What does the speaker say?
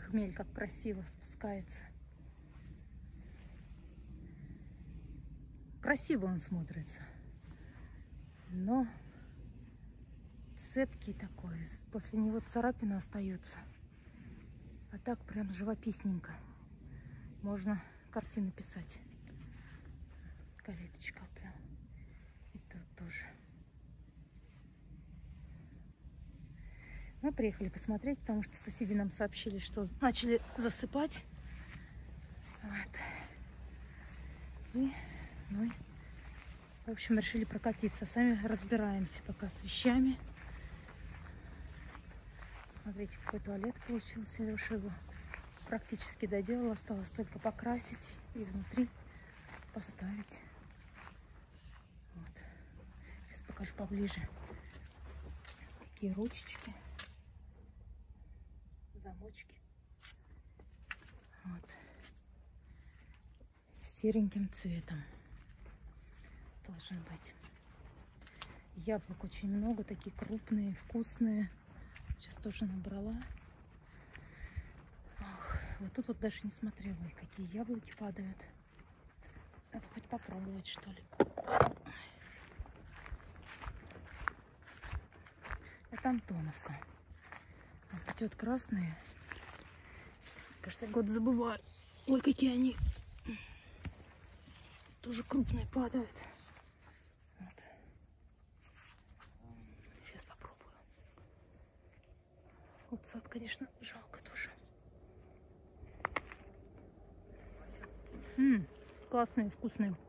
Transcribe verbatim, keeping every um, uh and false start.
хмель как красиво спускается. Красиво он смотрится, но цепкий такой, после него царапины остаются. А так прям живописненько. Можно картины писать. Калиточка прям. И тут тоже. Мы приехали посмотреть, потому что соседи нам сообщили, что начали засыпать. Вот. И мы, в общем, решили прокатиться. Сами разбираемся пока с вещами. Смотрите, какой туалет получился. Леша его практически доделал. Осталось только покрасить и внутри поставить. Вот. Сейчас покажу поближе. Какие ручечки. Замочки. Вот. Сереньким цветом должен быть. Яблок очень много, такие крупные, вкусные. Сейчас тоже набрала. Ох, вот тут вот даже не смотрела, и какие яблоки падают. Надо хоть попробовать, что ли. Это Антоновка. Вот эти вот красные. Каждый год забываю. Ой, какие они тоже крупные падают. Вот. Сейчас попробую. Вот сад, конечно, жалко тоже. М-м, классные, вкусные.